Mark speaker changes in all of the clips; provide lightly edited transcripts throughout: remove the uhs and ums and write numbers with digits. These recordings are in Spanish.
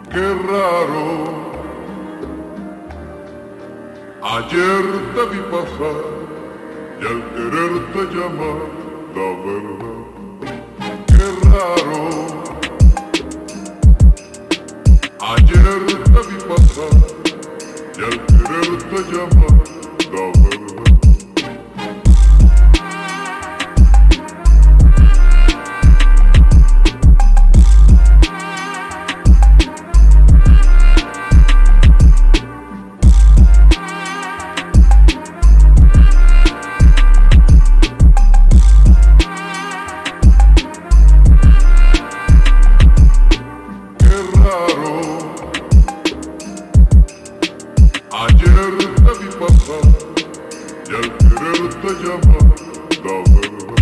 Speaker 1: Qué raro, ayer te vi pasar y al quererte llamar, la verdad. Qué raro, ayer te vi pasar y al quererte llamar, la verdad. Ayer te vi pasar y al quererte llamar, la verdad.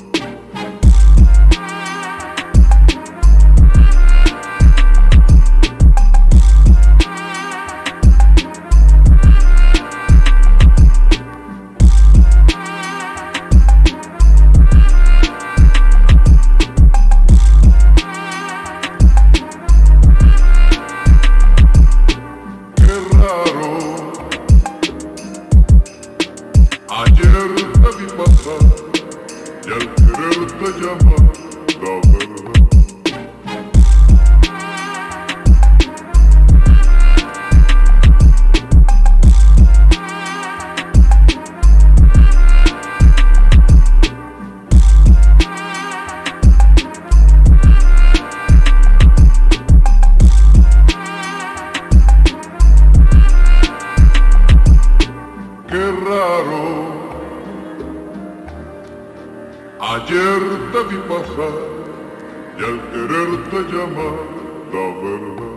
Speaker 1: Ayer te vi pasar y al quererte llamar, la verdad. Qué raro, ayer te vi pasar y al quererte llamar, la verdad.